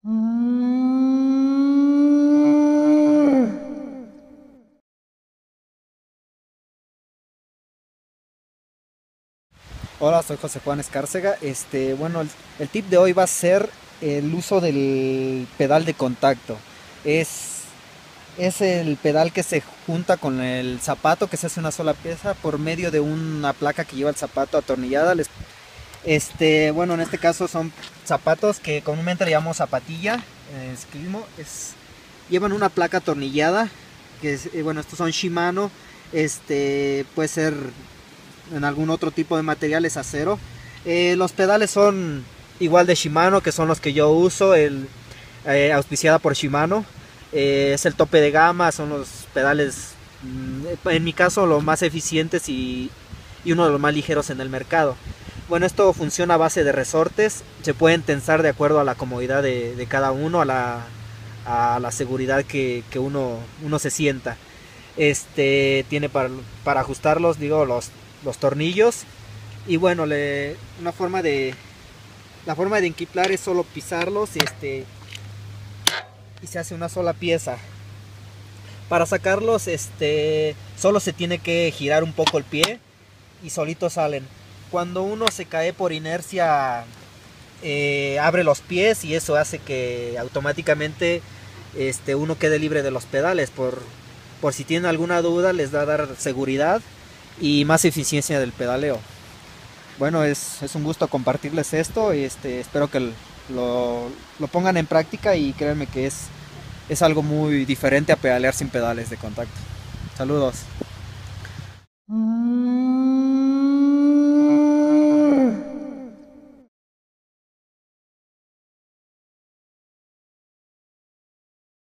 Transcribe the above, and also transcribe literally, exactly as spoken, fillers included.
Hola, soy José Juan Escárcega. Este, bueno, el, el tip de hoy va a ser el uso del pedal de contacto. Es, es el pedal que se junta con el zapato, que se hace una sola pieza por medio de una placa que lleva el zapato atornillada. Les- este, bueno, en este caso son zapatos que comúnmente le llamamos zapatilla en ciclismo. Es, llevan una placa atornillada, que es, eh, bueno, estos son Shimano. Este, puede ser en algún otro tipo de materiales, acero. Eh, los pedales son igual de Shimano, que son los que yo uso, el, eh, auspiciada por Shimano. Eh, es el tope de gama, son los pedales, mm, en mi caso, los más eficientes y, y uno de los más ligeros en el mercado. Bueno, esto funciona a base de resortes, se pueden tensar de acuerdo a la comodidad de, de cada uno, a la, a la seguridad que, que uno, uno se sienta. Este tiene para, para ajustarlos, digo, los, los tornillos. Y bueno, le, una forma de la forma de enquiplar es solo pisarlos, este, y se hace una sola pieza. Para sacarlos, este, solo se tiene que girar un poco el pie y solitos salen. Cuando uno se cae por inercia, eh, abre los pies y eso hace que automáticamente, este, uno quede libre de los pedales. Por, por si tienen alguna duda, les da a dar seguridad y más eficiencia del pedaleo. Bueno, es, es un gusto compartirles esto y este, espero que lo, lo pongan en práctica y créanme que es, es algo muy diferente a pedalear sin pedales de contacto. Saludos.